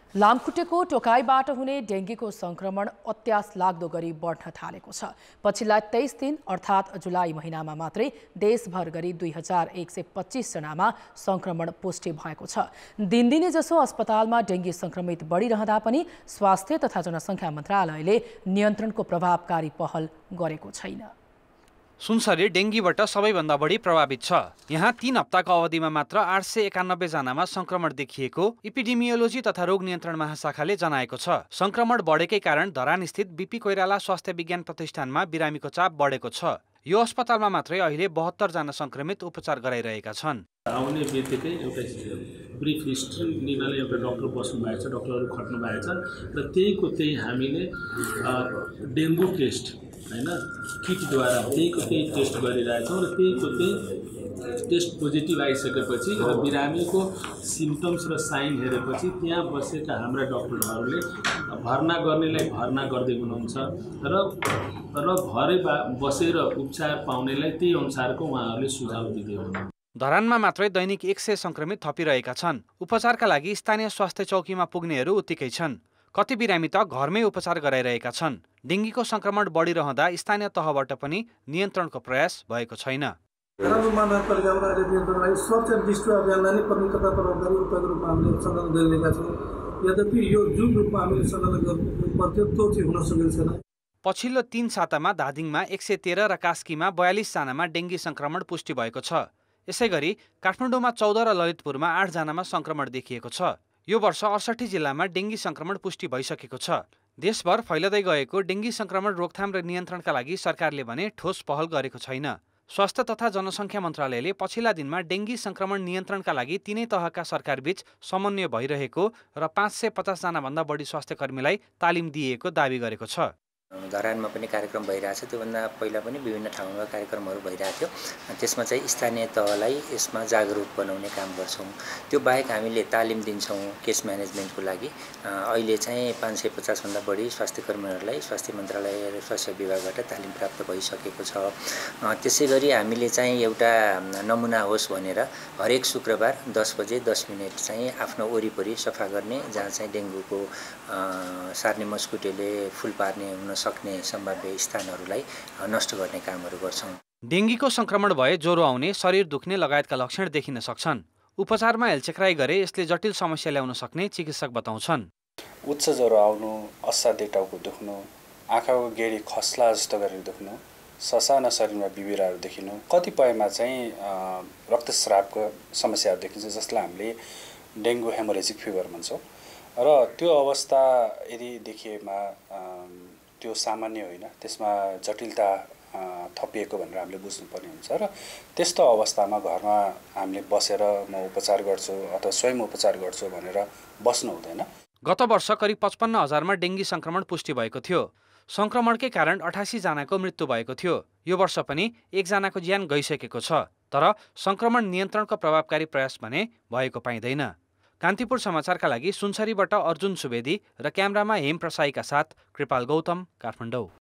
लामखुट्टेको टोकाइबाट हुने डेङ्गीको संक्रमण अत्यास लाग्दो गरी बढ्न थालेको छ। पछिल्ला 23 दिन अर्थात् जुलाई महिनामा मात्रै देशभर गरी 2125 जनामा संक्रमण पुष्टि भएको छ। दिनदिनै जसो अस्पतालमा डेङ्गी संक्रमित बढिरहँदा पनि स्वास्थ्य तथा जनसङ्ख्या मन्त्रालयले नियन्त्रणको प्रभावकारी पहल गरेको छैन। सुनसरी डेङ्गीबाट सबैभन्दा बढी प्रभावित छ। यहाँ 3 हप्ताको अवधिमा मात्र 891 जनामा संक्रमण देखिएको एपिडेमियोलोजी तथा रोग नियन्त्रण महाशाखाले जनाएको छ। संक्रमण बढेकै कारण धरानस्थित बीपी कोइराला स्वास्थ्य विज्ञान प्रतिष्ठानमा बिरामीको चाप बढेको छ। यो अस्पतालमा मात्रै अहिले 72 जना संक्रमित उपचार गराइरहेका छन्। आउने बित्तिकै एउटा ब्रिफ हिस्ट्री लिनले एउटा डाक्टर बस्नु भएको छ, डाक्टरहरू खट्नु भएको छ र त्यही हामीले डेङ्गु टेस्ट हैन किटद्वारा त्यही टेस्ट गरिरहेछौँ र त्यही टेस्ट पोजिटिभ आइसकेपछि र बिरामीको सिम्पटम्स र साइन हेरेपछि त्यहाँ बसेका हाम्रा डाक्टरहरूले भर्ना गर्नेलाई भर्ना गर्दै हुनुहुन्छ र घरै बसेर उपचार पाउनेलाई त्यही अनुसारको उहाँहरूले सुझाव दिँदै हुनुहुन्छ। धरानमा मात्रै दैनिक 100 संक्रमित थपिरहेका छन्। उपचारका लागि स्थानीय स्वास्थ्य चौकीमा पुग्नेहरू उत्तिकै छन्। कति बिरामी त घरमै उपचार गराइरहेका छन्। डेङ्गीको संक्रमण बढिरहँदा स्थानीय तहबाट पनि नियन्त्रणको प्रयास भएको छैन। धरान महानगरपालिकाबाट अहिले नियन्त्रणको लागि सर्च एन्ड रेस्क्यु अभियानलाई नै प्रमुख तथा प्रभावकारी उपायको रूपमा हामीले सञ्चालन गरिरहेका छौँ। यद्यपि यो जुन रूपमा हामीले सञ्चालन गर्नु पर्थ्यो त्यो चाहिँ हुन सकेको छैन। पछिल्लो 3 सातामा धादिङमा 113 र कास्कीमा 42 जनामा डेङ्गी संक्रमण पुष्टि भएको छ। यसैगरी काठमाडौँमा 14 र ललितपुरमा 8 जनामा संक्रमण देखिएको छ। यो वर्ष 68 जिल्लामा डेङ्गी संक्रमण पुष्टि भइसकेको छ। देशभर फैलदै गएको डेङ्गी संक्रमण रोकथाम र नियन्त्रणका लागि सरकारले भने ठोस पहल गरेको छैन। स्वास्थ्य तथा जनसङ्ख्या मन्त्रालयले पछिल्ला दिनमा डेङ्गी संक्रमण नियन्त्रणका लागि तीनै तहका सरकारबीच समन्वय भइरहेको र 550 जनाभन्दा बढी स्वास्थ्यकर्मीलाई तालिम दिएको दावी गरेको छ। धरानमा पनि कार्यक्रम भइरहेछ। त्योभन्दा पहिला पनि विभिन्न ठाउँमा कार्यक्रमहरू भइरहेको थियो। त्यसमा चाहिँ स्थानीय तहलाई यसमा जागरुक बनाउने काम गर्छौँ। त्यो बाहेक हामीले तालिम दिन्छौँ केस म्यानेजमेन्टको लागि। अहिले चाहिँ 550 भन्दा बढी स्वास्थ्यकर्मीहरूलाई स्वास्थ्य मन्त्रालय र स्वास्थ्य विभागबाट तालिम प्राप्त भइसकेको छ। त्यसैगरी हामीले चाहिँ एउटा नमुना होस् भनेर हरेक शुक्रबार 10 बजे 10 मिनट चाहिँ आफ्नो वरिपरि सफा गर्ने, जहाँ चाहिँ डेङ्गुको सार्ने मस्कुटेले फुल पार्ने हुन सक्ने सम्भाव्य स्थानहरूलाई नष्ट गर्ने कामहरू गर्छौँ। डेङ्गीको संक्रमण भए ज्वरो आउने, शरीर दुख्ने लगायतका लक्षण देखिन सक्छन्। उपचारमा हेलचेक्राइ गरे यसले जटिल समस्या ल्याउन सक्ने चिकित्सक बताउँछन्। उच्च ज्वरो आउनु, असाध्यै टाउको दुख्नु, आँखाको गेडी खस्ला जस्तो गरेर दुख्नु, ससाना शरीरमा बिबिराहरू देखिनु, कतिपयमा चाहिँ रक्तस्रावको समस्याहरू देखिन्छ, जसलाई हामीले डेङ्गु हेमोरेजिक फिभर भन्छौँ। र त्यो अवस्था यदि देखिएमा त्यो सामान्य होइन, त्यसमा जटिलता थपिएको भनेर हामीले बुझ्नुपर्ने हुन्छ। र त्यस्तो अवस्थामा घरमा हामीले बसेर म उपचार गर्छु अथवा स्वयं उपचार गर्छु भनेर बस्नु हुँदैन। गत वर्ष करिब 55,000मा डेङ्गी संक्रमण पुष्टि भएको थियो। संक्रमणकै कारण 88 जनाको मृत्यु भएको थियो। यो वर्ष पनि 1 जनाको ज्यान गइसकेको छ। तर संक्रमण नियन्त्रणको प्रभावकारी प्रयास भने भएको पाइँदैन। कान्तिपुर समाचारका लागि सुनसरीबाट अर्जुन सुवेदी र क्यामेरामा हेम प्रसाईका साथ कृपाल गौतम, काठमाडौँ।